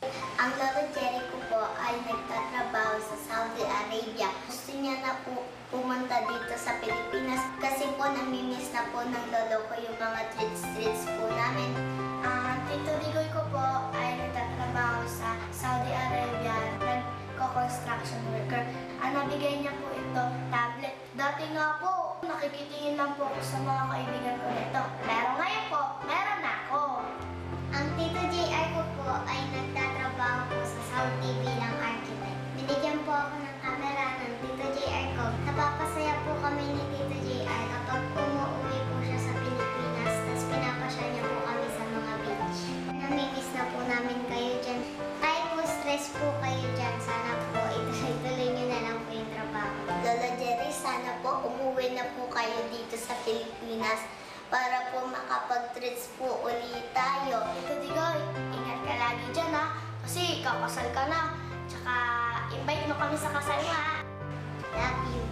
Ang lolo Jerry ko po ay nagtatrabaho sa Saudi Arabia. Gusto niya na po pumunta dito sa Pilipinas kasi po namimiss na po ng lolo ko yung mga treats po namin. Tito Rigoy ko po ay nagtatrabaho sa Saudi Arabia, nagko-construction worker. Nabigay niya po ito, tablet. Dati nga po, nakikitingin lang po ako sa mga kaibigan ko nito. Pero ngayon po, meron na ako. Ang Tito JR ko po ay nagtatrabaho po sa Saudi bilang architect. Binigyan po ako ng camera ng Tito JR ko. Napapasaya po kami ni Tito JR kapag umuwi po siya sa Pilipinas, tapos pinapasya niya po kami sa mga beach. Namimiss na po namin kayo dyan. Kahit po stress po kayo dyan, sana po ituloy niyo na lang po yung trabaho. Lola Jerry, sana po umuwi na po kayo dito sa Pilipinas para po makapag-treats po ulit tayo. Ito Digoy, ingat ka lagi dyan ha, kasi kakasal ka na. Tsaka invite mo kami sa kasal mo ha. Love you.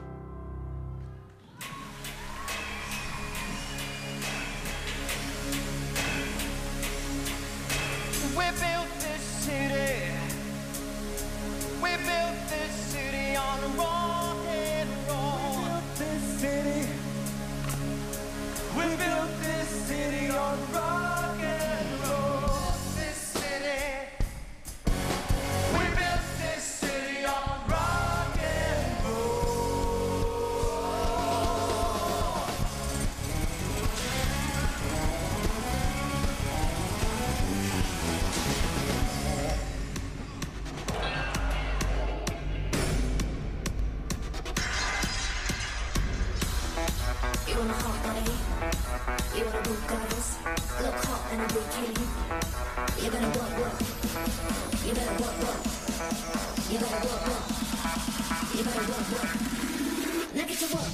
We built this city. We built this city on a rock and roll. We built this city. We built this city on rock and roll. This city. We built this city on rock and roll. You wanna hot body? You wanna Bucharest? Look hot in a bikini. You better work. You better work. You better work. You better work. Now get to work.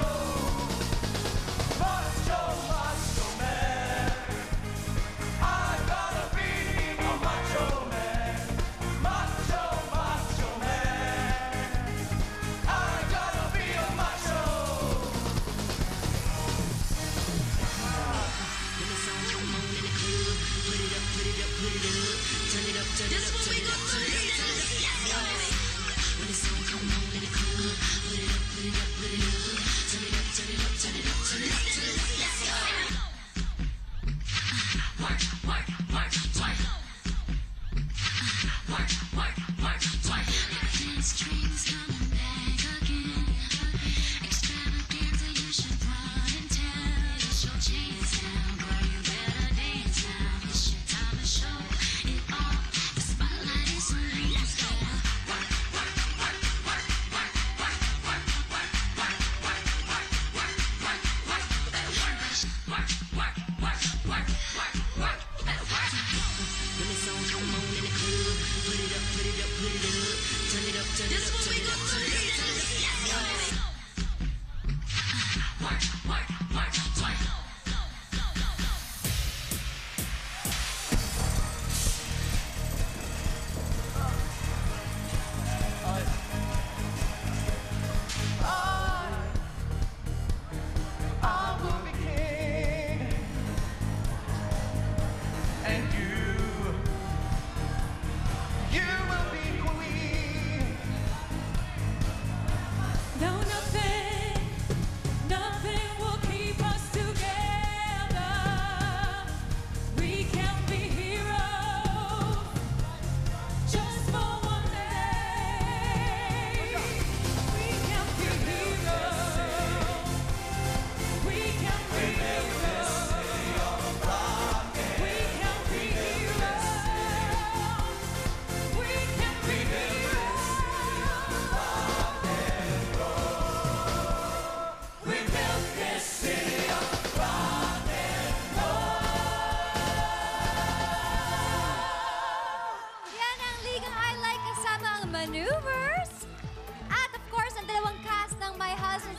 I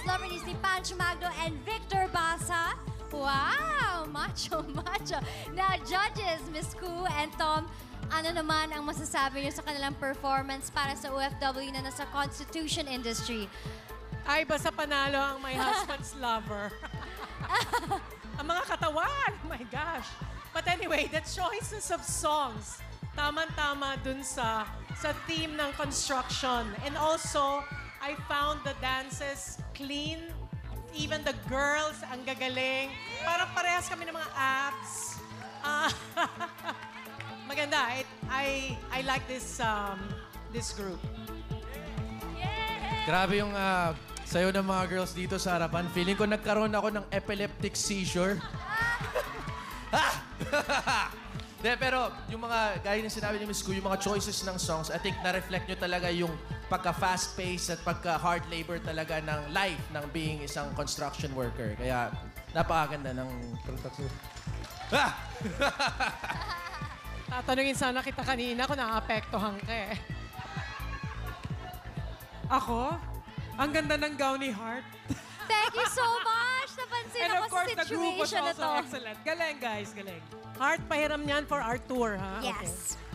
OFWs ni Pancho Magno and Victor Basa. Wow! Macho, macho. Now, judges, Miss Koo and Tom, ano naman ang masasabi niyo sa kanilang performance para sa OFW na nasa Constitution Industry? Ay, basta panalo ang My Husband's Lover. Ang mga katawan, oh my gosh. But anyway, the choices of songs, tama-tama dun sa theme ng construction. And also, I found the dances clean. Even the girls, ang gagaling. Parang parehas kami ng mga abs. Maganda. I like this group. Grabe yung sayo ng mga girls dito sa harapan. Feeling ko nagkaroon ako ng epileptic seizure. De, pero yung mga, gaya ng sinabi ni Miss Koo, yung mga choices ng songs, I think na-reflect nyo talaga yung pagka-fast-paced at pagka-hard labor talaga ng life ng being isang construction worker. Kaya napakaganda ng production. Tatanungin sana kita kanina kung naapektuhan ka eh. Ako? Ang ganda ng gown ni Heart. Thank you so much! Napansin And ako of course, sa the group was situation na also to. excellent. Galing, guys. Galing. Heart, pahiram niyan for our tour, ha? Yes. Okay.